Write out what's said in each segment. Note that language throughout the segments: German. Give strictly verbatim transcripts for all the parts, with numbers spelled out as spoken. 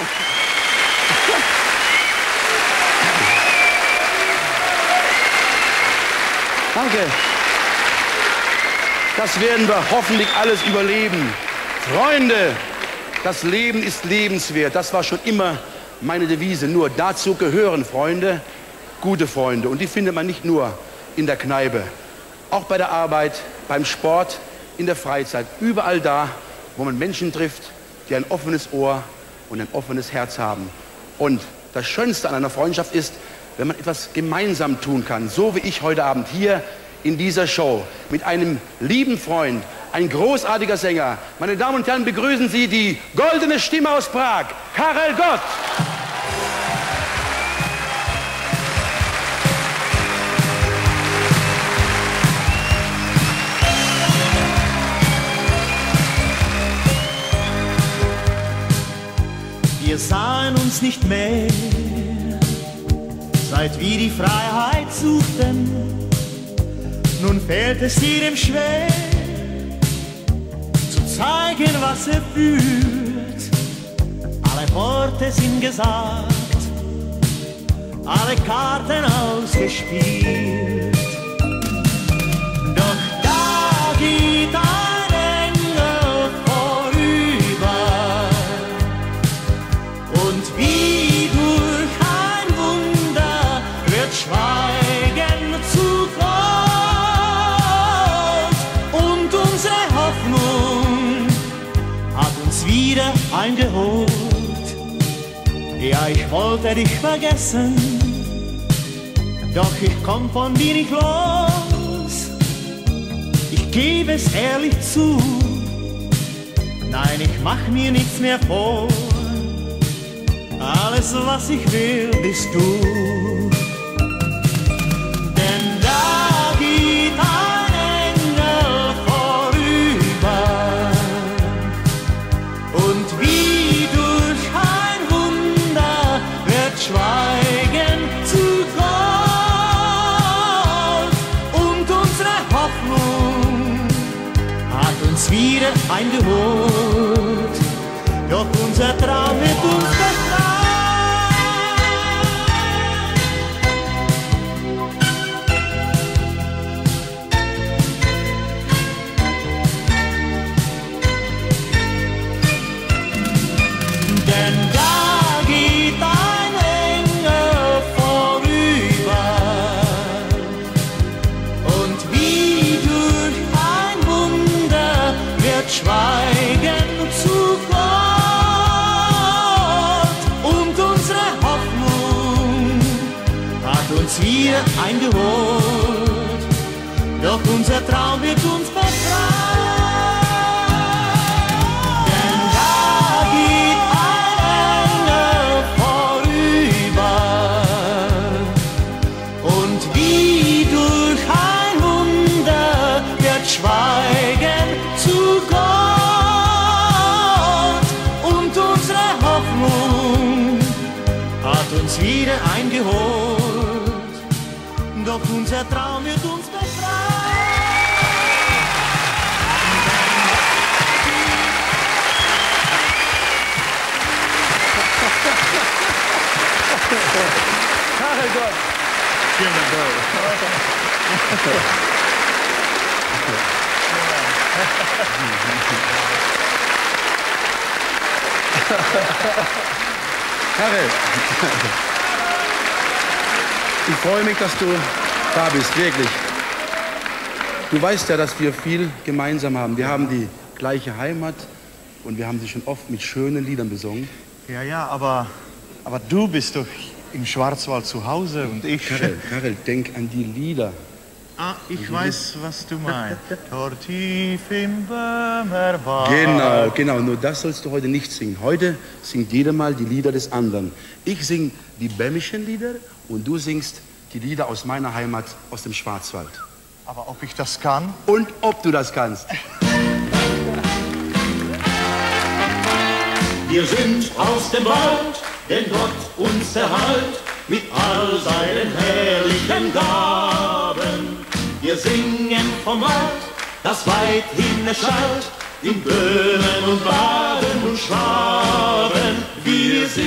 Danke. Das werden wir hoffentlich alles überleben. Freunde, das Leben ist lebenswert. Das war schon immer meine Devise. Nur dazu gehören Freunde, gute Freunde. Und die findet man nicht nur in der Kneipe. Auch bei der Arbeit, beim Sport, in der Freizeit. Überall da, wo man Menschen trifft, die ein offenes Ohr und ein offenes Herz haben. Und das Schönste an einer Freundschaft ist, wenn man etwas gemeinsam tun kann. So wie ich heute Abend hier in dieser Show mit einem lieben Freund, ein großartiger Sänger. Meine Damen und Herren, begrüßen Sie die goldene Stimme aus Prag, Karel Gott. Wir sahen uns nicht mehr, seit wir die Freiheit suchten. Nun fällt es jedem schwer, zu zeigen, was er fühlt. Alle Worte sind gesagt, alle Karten ausgespielt. Doch da geht ein Engel vorüber und wie durch ein Wunder wird Schweigen zu groß. Und unsere Hoffnung hat uns wieder eingeholt. Ja, ich wollte dich vergessen, doch ich komm von dir nicht los. Ich gebe es ehrlich zu, nein, ich mach mir nichts mehr vor. Alles, was ich will, bist du. Denn da geht ein Engel vorüber und wie durch ein Wunder wird Schweigen zu groß. Und unsere Hoffnung hat uns wieder eingeholt, doch unser Traum wird uns befreit. Denn da geht ein Engel vorüber und wie durch ein Wunder wird Schweigen zu groß. Und unsere Hoffnung hat uns wieder eingeholt, doch unser Traum wird uns befreit. Denn da geht ein Engel vorüber und wie durch ein Wunder wird Schweigen zu groß. Und unsere Hoffnung hat uns wieder eingeholt, doch unser Traum wird uns befreit. Karel Gott. Vielen Karel, ich freue mich, dass du da bist, wirklich. Du weißt ja, dass wir viel gemeinsam haben. Wir haben die gleiche Heimat und wir haben sie schon oft mit schönen Liedern besungen. Ja, ja, aber, aber du bist doch im Schwarzwald zu Hause und ich... Karel, Karel, denk an die Lieder. Ah, ich weiß, was du meinst. Dort tief im Böhmerwald. Genau, genau. Nur das sollst du heute nicht singen. Heute singt jeder mal die Lieder des anderen. Ich singe die böhmischen Lieder und du singst die Lieder aus meiner Heimat, aus dem Schwarzwald. Aber ob ich das kann? Und ob du das kannst. Wir sind aus dem Wald, den Gott uns erhalt, mit all seinen herrlichen Gaben. Wir singen vom Wald, das weithin erschallt, in Böhmen und Baden und Schwaben. Wir sind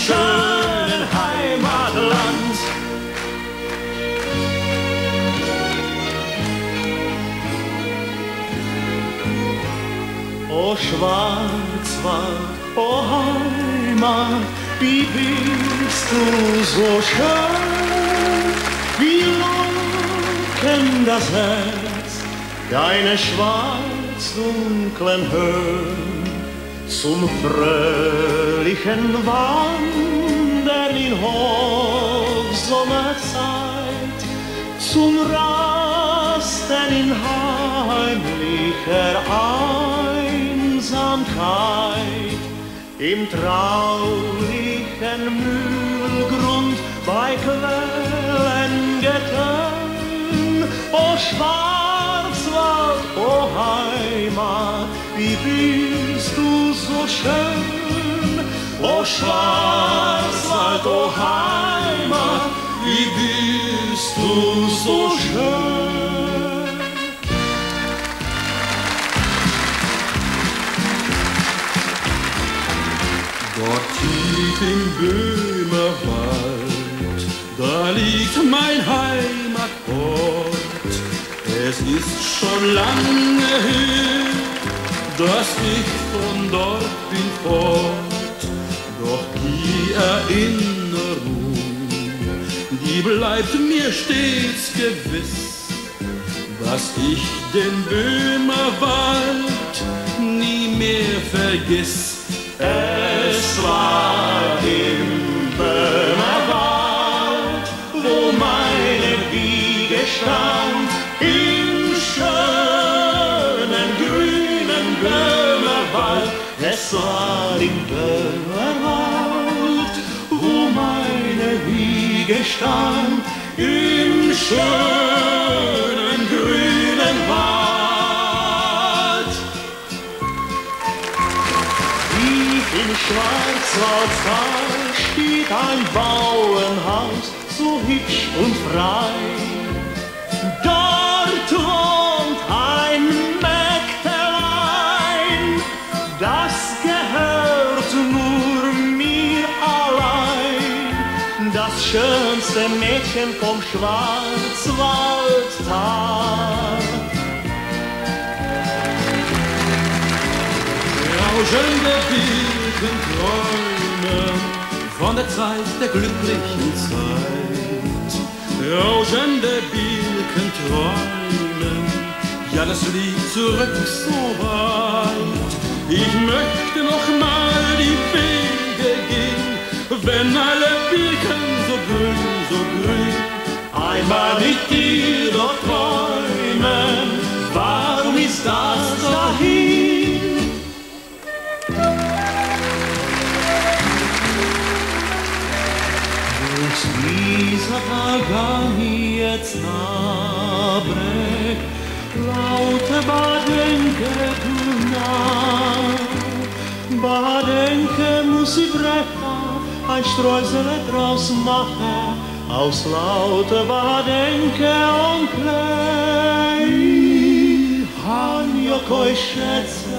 schönen Heimatland. O Schwarzwald, o Heimat, wie bist du so schön, wie lockend das Herz, deine schwarz-dunklen Höhen, zum fröhlichen Wandern in Hochsommerzeit, zum Rasten in heimlicher Einsamkeit, im traulichen Mühlgrund bei Quellengetön. O Schwarzwald, o Heimat, wie bist du so schön. O Schwarzwald, o Heimat, wie bist du so schön. Dort tief im Böhmerwald, da liegt mein Heimatort. Es ist schon lange her, dass ich von dort bin fort. Doch die Erinnerung, die bleibt mir stets gewiss, dass ich den Böhmerwald nie mehr vergiss. Es war im Böhmerwald, wo meine Wiege stand, im schönen grünen Böhmerwald. Es war im Böhmerwald, wo meine Wiege stand, im schönen grünen Wald. Im Schwarzwaldtal steht ein Bauernhaus, so hübsch und frei. Dort wohnt ein Mägdelein, das gehört nur mir allein. Das schönste Mädchen vom Schwarzwaldtal. Rauschende Birken träumen von der Zeit der glücklichen Zeit. Rauschende Birken träumen, ja das liegt zurück so weit. Ich möchte noch mal die Wege gehen, wenn alle Birken so grün, so grün. Einmal mit dir doch träumen, warum ist das dahin? Dieser Wagen jetzt nahbreckt, laute Badenke du nah. Badenke muss ich brechen, ein Streusel draus machen, aus laute Badenke und Klei. Han jag koi schätze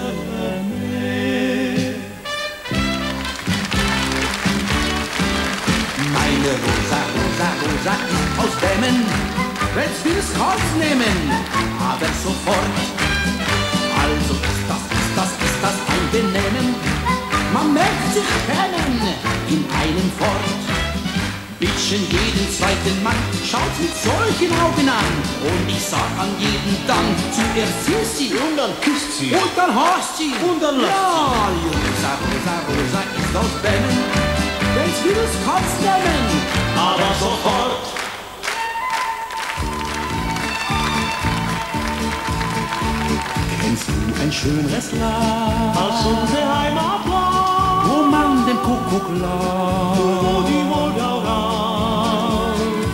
Meine Rosa, Rosa, Rosa ist aus Dämmen, will's vieles rausnehmen, aber sofort. Also ist das, ist das, ist das ein Benehmen, man merkt sich kennen in einem Fort. Bitchen jeden zweiten Mann schaut mit solchen Augen an, und ich sag an jeden dann, zuerst süß sie und dann küsst sie und dann hasst sie und dann lacht ja, sie. Rosa, Rosa, Rosa ist aus Dämmen, wenn's vieles kann's nehmen, aber sofort. Kennst du ein schöneres Land als unsere Heimatland, wo man den Kuckuck lacht, wo die Moldau raucht?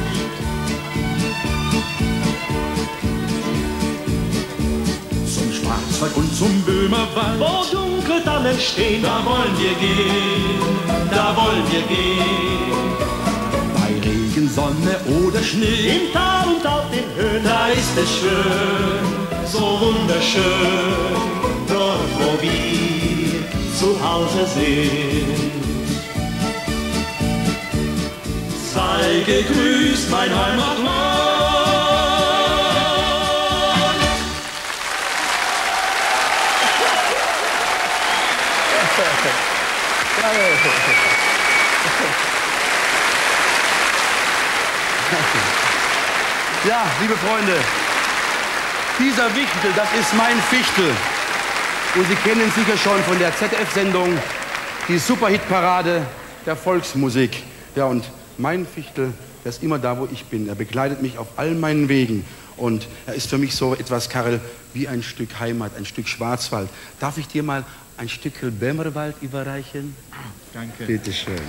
zum Schwarzwald und zum Böhmerwald, Wo dunkle Tannen stehen, da wollen wir gehen, da wollen wir gehen. bei Regen, Sonne oder Schnee, Im Tal und auf den Höhen, da ist es schön, so wunderschön, dort wo wir zu Hause sind. Sei gegrüßt, mein Heimatland. Ja, liebe Freunde, dieser Wichtel, das ist mein Fichtel. Und Sie kennen ihn sicher schon von der Z D F-Sendung, die Superhitparade der Volksmusik. Ja, und mein Fichtel, der ist immer da, wo ich bin. Er begleitet mich auf all meinen Wegen. Und er ist für mich so etwas, Karel, wie ein Stück Heimat, ein Stück Schwarzwald. Darf ich dir mal ein Stück Böhmerwald überreichen? Danke. Bitte schön.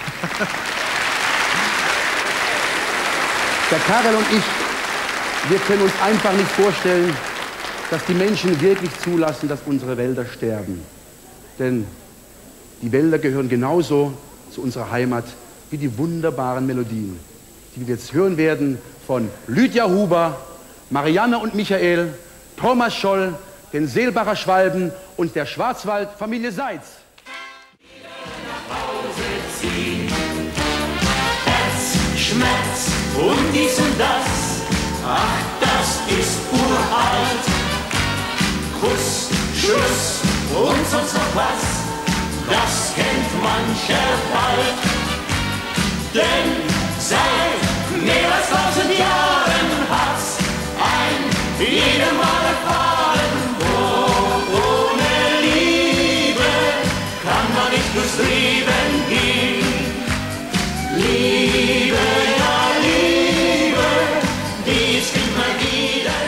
Der Karel und ich, wir können uns einfach nicht vorstellen, dass die Menschen wirklich zulassen, dass unsere Wälder sterben. Denn die Wälder gehören genauso zu unserer Heimat wie die wunderbaren Melodien, die wir jetzt hören werden von Lydia Huber, Marianne und Michael, Thomas Scholl, den Seelbacher Schwalben und der Schwarzwald-Familie Seitz. Nach Hause ziehen, Herzschmerz und dies und das, ach, das ist uralt. Kuss, Schluss und sonst noch was, das kennt mancher bald. Denn seit mehr als tausend Jahren hat's ein jedem Mal erfahren, wo ohne Liebe kann man nicht durchs Leben gehen. Liebe, ja Liebe, die ist immer wieder